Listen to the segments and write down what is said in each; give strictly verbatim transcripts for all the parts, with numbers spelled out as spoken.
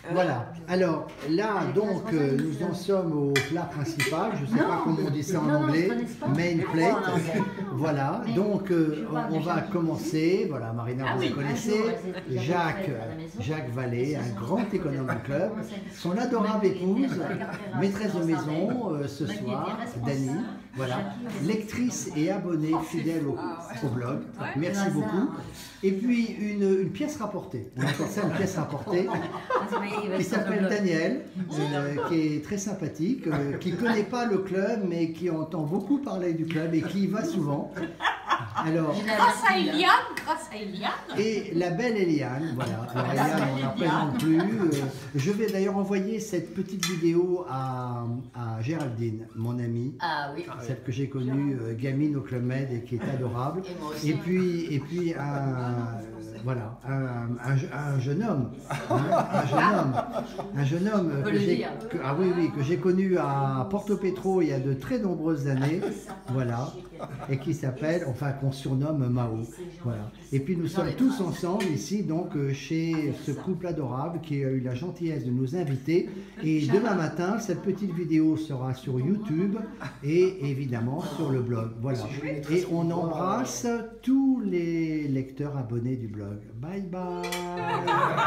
Voilà. Alors là, donc, euh, nous en sommes au plat principal. Je ne sais pas comment on dit ça en anglais. Main plate. Voilà. Donc, euh, on, on va commencer. Voilà, Marina, vous la connaissez. Jacques, Jacques Vallée, un grand économe du club. Son adorable épouse, maîtresse de maison, euh, ce soir, Dani. Voilà. Lectrice et abonnée fidèle au, au blog. Merci beaucoup. Et puis, une, une pièce rapportée. On appelle ça une pièce rapportée. Qui s'appelle Daniel, euh, qui est très sympathique, euh, qui ne connaît pas le club, mais qui entend beaucoup parler du club et qui y va souvent. Alors, grâce à Eliane, grâce à Eliane. Et la belle Eliane, voilà. Alors Eliane, on n'en présente plus. Euh, je vais d'ailleurs envoyer cette petite vidéo à, à Géraldine, mon amie. Ah oui. Celle que j'ai connue, euh, gamine au Club Med et qui est adorable. Et, et puis, et puis un, voilà, un, un, un jeune homme, hein, un jeune homme, un jeune homme que j'ai, que, ah oui, oui, que j'ai connu à Porto Petro il y a de très nombreuses années, voilà, et qui s'appelle, enfin qu'on surnomme Mao, voilà. Et puis nous sommes tous ensemble ici, donc chez ce couple adorable qui a eu la gentillesse de nous inviter. Et demain matin, cette petite vidéo sera sur YouTube et évidemment sur le blog, voilà. Et on embrasse tous les lecteurs abonnés du blog. Bye bye.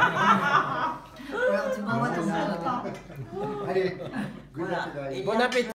Alors tu m'envoies ton blog. Allez, Voilà. bon appétit.